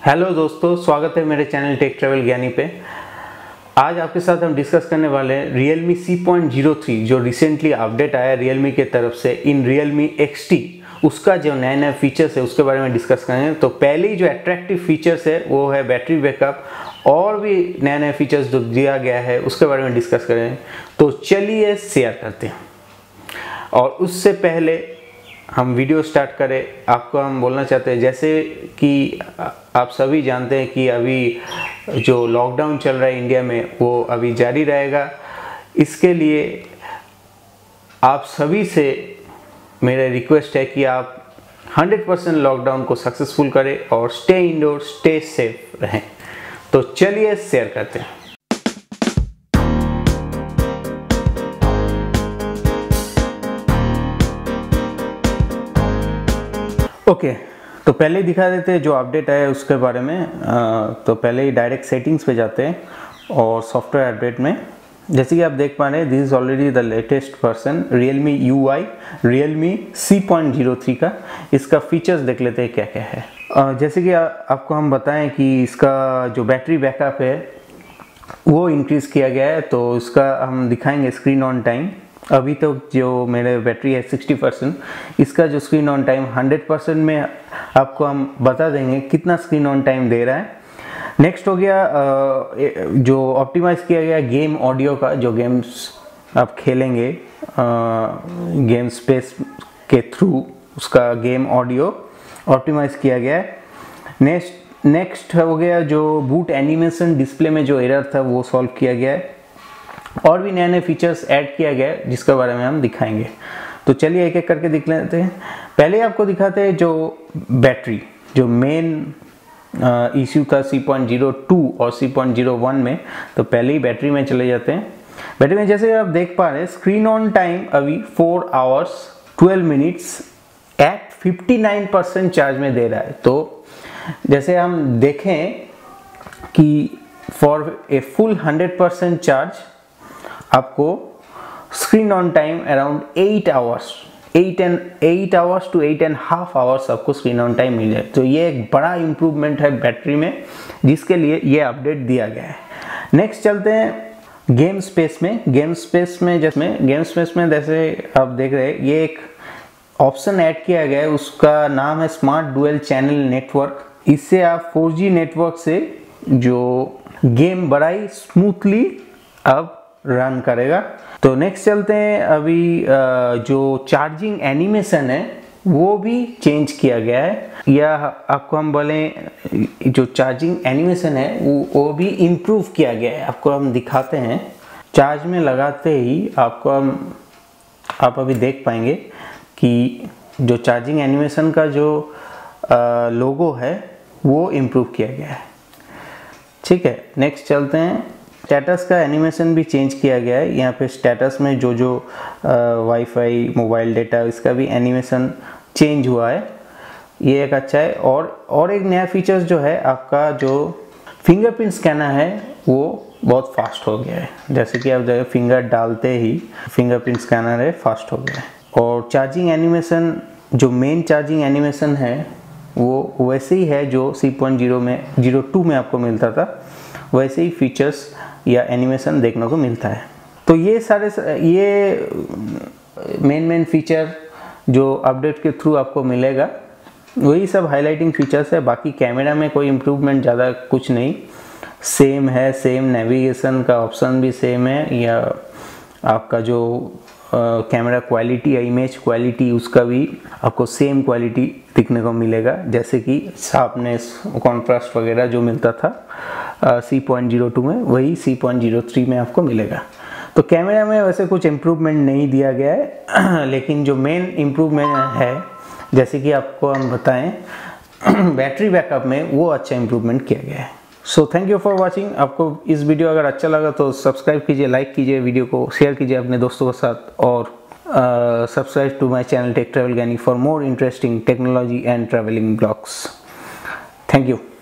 Hello दोस्तों, स्वागत है मेरे चैनल टेक ट्रैवल ज्ञानी पे। आज आपके साथ हम डिस्कस करने वाले हैं Realme C.03 जो रिसेंटली अपडेट आया Realme के तरफ से इन Realme XT। उसका जो नए नए फीचर्स है उसके बारे में डिस्कस करेंगे। तो पहले ही जो अट्रैक्टिव फीचर्स है वो है बैटरी बैकअप, और भी नए नए फीचर्स जो दिया गया है उसके बारे में डिस्कस करेंगे। तो चलिए शेयर करते हैं। और उससे पहले हम वीडियो स्टार्ट करें, आपको हम बोलना चाहते हैं जैसे कि आप सभी जानते हैं कि अभी जो लॉकडाउन चल रहा है इंडिया में वो अभी जारी रहेगा। इसके लिए आप सभी से मेरा रिक्वेस्ट है कि आप 100% लॉकडाउन को सक्सेसफुल करें और स्टे इंडोर, स्टे सेफ रहें। तो चलिए शेयर करते हैं। ओके, तो पहले ही दिखा देते हैं जो अपडेट है उसके बारे में। तो पहले ही डायरेक्ट सेटिंग्स पे जाते हैं और सॉफ्टवेयर अपडेट में जैसे कि आप देख पा रहे हैं, this is already the latest version Realme UI Realme C.03 का। इसका फीचर्स देख लेते हैं क्या क्या है। जैसे कि आपको हम बताएं कि इसका जो बैटरी बैकअप है वो इंक्रीज़ किया गया है। तो इसका हम दिखाएंगे स्क्रीन ऑन टाइम। अभी तो जो मेरे बैटरी है 60%, इसका जो स्क्रीन ऑन टाइम 100% में आपको हम बता देंगे कितना स्क्रीन ऑन टाइम दे रहा है। नेक्स्ट हो गया जो ऑप्टिमाइज किया गया गेम ऑडियो का, जो गेम्स आप खेलेंगे गेम स्पेस के थ्रू, उसका गेम ऑडियो ऑप्टिमाइज किया गया है। नेक्स्ट हो गया जो बूट एनिमेशन डिस्प्ले में जो एरर था वो सॉल्व किया गया है, और भी नए नए फीचर्स ऐड किया गया है जिसके बारे में हम दिखाएंगे। तो चलिए एक एक करके देख लेते हैं। पहले आपको दिखाते हैं जो बैटरी, जो मेन इश्यू था C.02 और C.01 में। तो पहले ही बैटरी में चले जाते हैं। बैटरी में जैसे आप देख पा रहे हैं स्क्रीन ऑन टाइम अभी 4 आवर्स 12 मिनट्स एट 59% चार्ज में दे रहा है। तो जैसे हम देखें कि फॉर ए फुल 100% चार्ज आपको screen on time around 8 hours to 8.5 hours आपको स्क्रीन ऑन टाइम मिल जाए। तो ये एक बड़ा इम्प्रूवमेंट है बैटरी में, जिसके लिए ये अपडेट दिया गया है। नेक्स्ट चलते हैं गेम स्पेस में। गेम स्पेस में जैसे आप देख रहे हैं ये एक ऑप्शन ऐड किया गया है, उसका नाम है स्मार्ट डुअल चैनल नेटवर्क। इससे आप 4G नेटवर्क से जो गेम बड़ा ही स्मूथली अब रन करेगा। तो नेक्स्ट चलते हैं, अभी जो चार्जिंग एनिमेशन है वो भी चेंज किया गया है, या आपको हम बोलें जो चार्जिंग एनिमेशन है वो भी इम्प्रूव किया गया है। आपको हम दिखाते हैं। चार्ज में लगाते ही आप अभी देख पाएंगे कि जो चार्जिंग एनिमेशन का जो लोगो है वो इम्प्रूव किया गया है। ठीक है, नेक्स्ट चलते हैं। स्टेटस का एनिमेशन भी चेंज किया गया है। यहाँ पे स्टेटस में जो वाईफाई, मोबाइल डेटा, इसका भी एनिमेशन चेंज हुआ है। ये एक अच्छा है। और एक नया फीचर्स जो है, आपका जो फिंगरप्रिंट स्कैनर है वो बहुत फास्ट हो गया है। जैसे कि आप फिंगर डालते ही फिंगरप्रिंट स्कैनर है फास्ट हो गया है। और चार्जिंग एनिमेशन, जो मेन चार्जिंग एनिमेशन है वो वैसे ही है जो C.02 में आपको मिलता था, वैसे ही फीचर्स या एनिमेशन देखने को मिलता है। तो ये मेन फीचर जो अपडेट के थ्रू आपको मिलेगा वही सब हाइलाइटिंग फीचर्स है। बाकी कैमरा में कोई इम्प्रूवमेंट ज़्यादा कुछ नहीं, सेम है। सेम नेविगेशन का ऑप्शन भी सेम है, या आपका जो कैमरा क्वालिटी या इमेज क्वालिटी उसका भी आपको सेम क्वालिटी दिखने को मिलेगा, जैसे कि शार्पनेस, कॉन्ट्रास्ट वगैरह जो मिलता था C.02 में वही C.03 में आपको मिलेगा। तो कैमरा में वैसे कुछ इम्प्रूवमेंट नहीं दिया गया है, लेकिन जो मेन इम्प्रूवमेंट है जैसे कि आपको हम बताएं बैटरी बैकअप में वो अच्छा इम्प्रूवमेंट किया गया है। So thank you for watching. आपको इस वीडियो अगर अच्छा लगा तो सब्सक्राइब कीजिए, लाइक कीजिए, वीडियो को शेयर कीजिए अपने दोस्तों के साथ, और subscribe to my channel Tech Travel Gyani for more interesting technology and traveling blogs. Thank you.